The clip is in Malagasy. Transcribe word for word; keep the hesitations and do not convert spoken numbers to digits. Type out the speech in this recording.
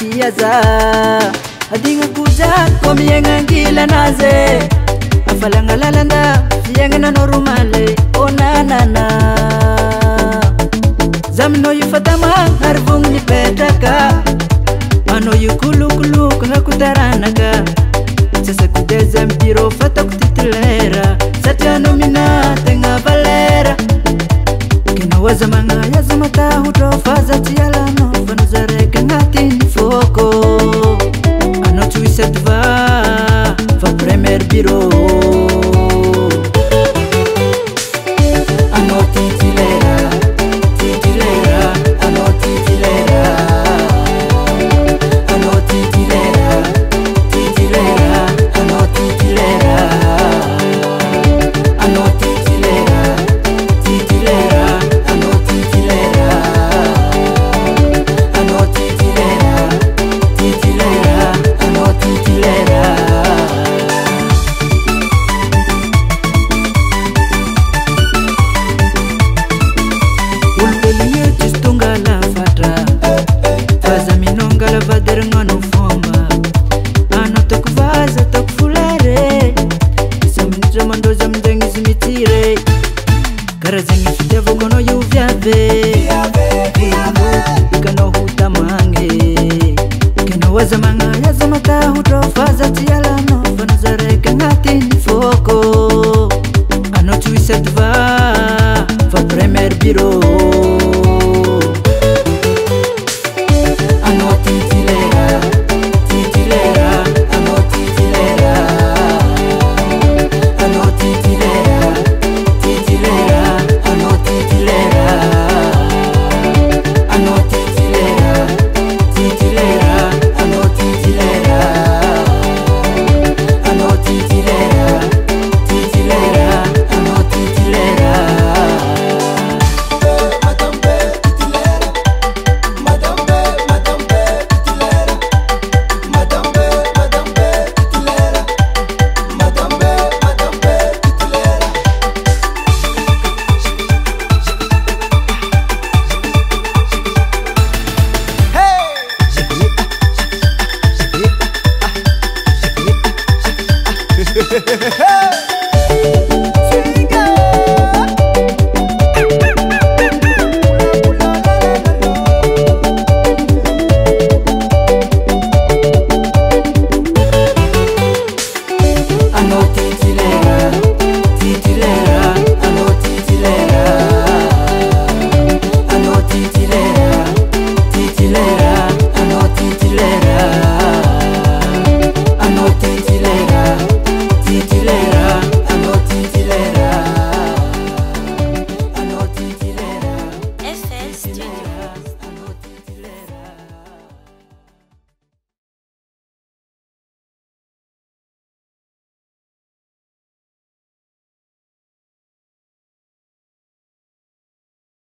tiaza adinga kuja komienga ngila naze afalanga lalanda fienga na normale onanana zamno yufatama harvung ni petaka ano yukulu kulu kuna kutaranaka sasa kuteza mpiro fata kutitilera satiano mina tenga valera kina wazamanga yazamata hutofaza tialano fanuzareke ngatini foko ano tuisetva fa premier biro ano titilera titilera ano titilera ano titilera titilera ano titilera ano titilera titilera ano titilera ano titilera titilera ano titilera ulpelinye tistunga la fatra faza minonga la vaderanga no fomba ano tokvaza tokfulere isamnitra mandoza mdengi zimitire karazengi fitevo kono yuvyave ikano hutamange kena wazamanga yazamata hutofaza tiala